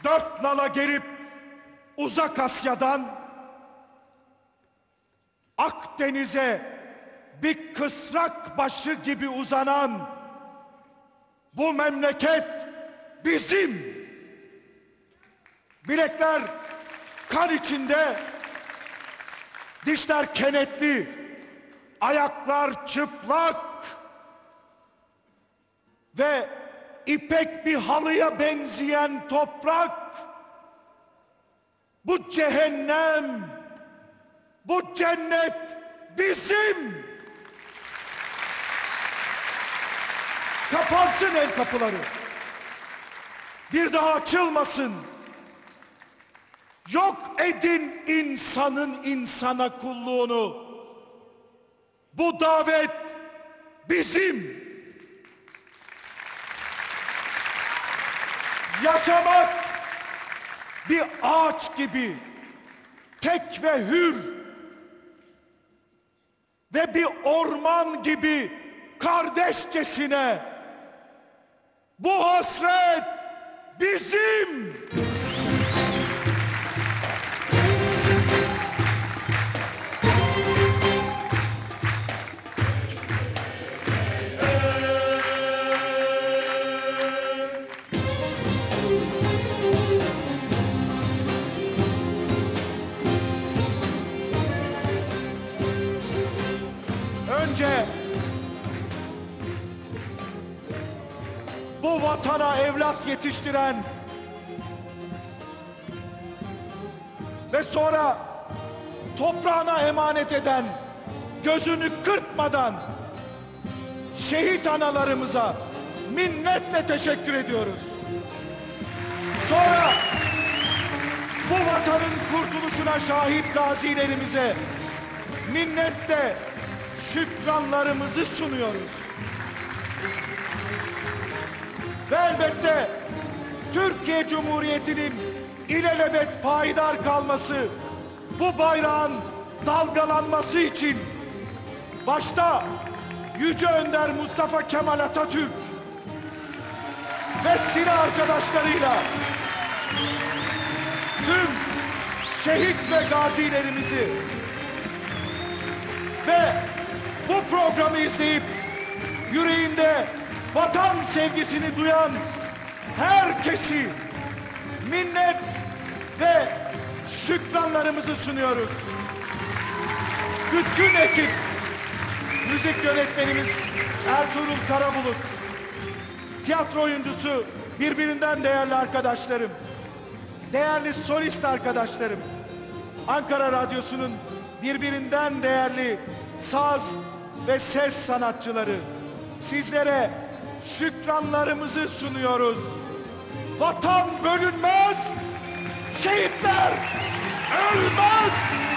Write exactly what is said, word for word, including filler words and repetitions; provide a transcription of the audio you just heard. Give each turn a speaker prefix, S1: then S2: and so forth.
S1: dört nala gelip Uzak Asya'dan Akdeniz'e bir kısrak başı gibi uzanan bu memleket bizim. Bilekler kan içinde, dişler kenetli, ayaklar çıplak ve ipek bir halıya benzeyen toprak. Bu cehennem, bu cennet bizim. Kapansın el kapıları. Bir daha açılmasın. Yok edin insanın insana kulluğunu. Bu davet bizim. Yaşamak bir ağaç gibi tek ve hür ve bir orman gibi kardeşçesine. Bu hasret bizim. Önce bu vatana evlat yetiştiren ve sonra toprağına emanet eden, gözünü kırpmadan şehit analarımıza minnetle teşekkür ediyoruz. Sonra bu vatanın kurtuluşuna şahit gazilerimize minnetle şükranlarımızı sunuyoruz. Ve elbette Türkiye Cumhuriyeti'nin ilelebet payidar kalması, bu bayrağın dalgalanması için başta Yüce Önder Mustafa Kemal Atatürk ve silah arkadaşlarıyla tüm şehit ve gazilerimizi ve bu programı izleyip yüreğinde vatan sevgisini duyan herkesi minnet ve şükranlarımızı sunuyoruz. Bütün ekip, müzik yönetmenimiz Ertuğrul Karabulut, tiyatro oyuncusu birbirinden değerli arkadaşlarım, değerli solist arkadaşlarım, Ankara Radyosu'nun birbirinden değerli saz ve ses sanatçıları, sizlere şükranlarımızı sunuyoruz. Vatan bölünmez, şehitler ölmez.